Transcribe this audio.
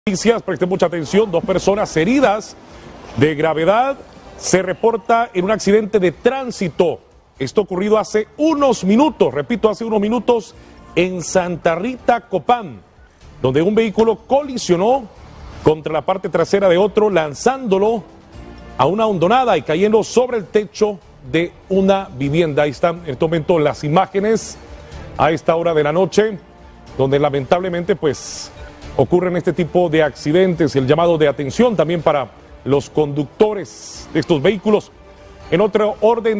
Noticias, presten mucha atención, 2 personas heridas de gravedad se reporta en un accidente de tránsito. Esto ocurrido hace unos minutos, repito, hace unos minutos en Santa Rita, Copán, donde un vehículo colisionó contra la parte trasera de otro, lanzándolo a una hondonada y cayendo sobre el techo de una vivienda. Ahí están en este momento las imágenes a esta hora de la noche, donde lamentablemente pues ocurren este tipo de accidentes. El llamado de atención también para los conductores de estos vehículos. En otro orden